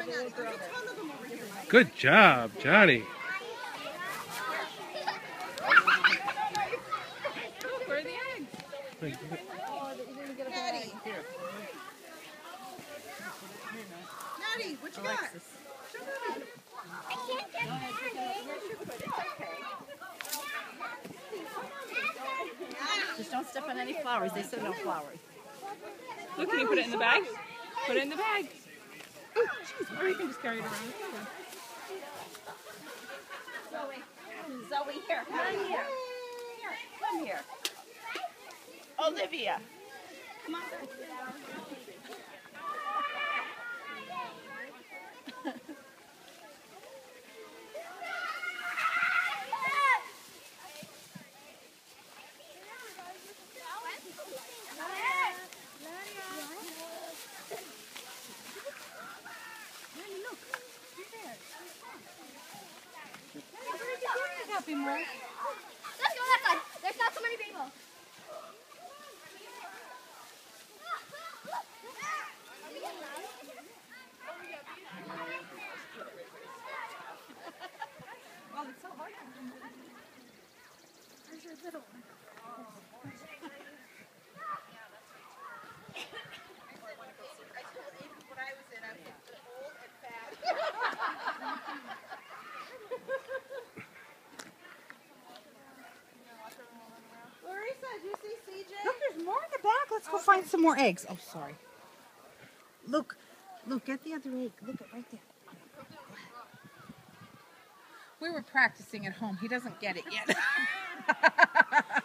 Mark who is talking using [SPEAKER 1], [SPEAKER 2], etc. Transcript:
[SPEAKER 1] Good job, Johnny.
[SPEAKER 2] Where are the eggs?
[SPEAKER 3] Natty. Natty, what you got?
[SPEAKER 4] I can't get
[SPEAKER 5] Just don't step on any flowers. They said no flowers.
[SPEAKER 2] Look, can you put it in the bag? Put it in the bag. Oh, jeez. Or you can just carry it around.
[SPEAKER 5] Zoe, here. Come here. Come here. Olivia. Come on.
[SPEAKER 4] Let's go that side. There's not so many people.
[SPEAKER 2] Oh, it's so hard. Where's your little one?
[SPEAKER 3] I told Aiden when I was in, I was old and fat. Larissa, do you see CJ?
[SPEAKER 5] Look, there's more in the back. Let's go find some more eggs. Oh, sorry. Look, get the other egg. Look, right there.
[SPEAKER 3] We were practicing at home. He doesn't get it yet.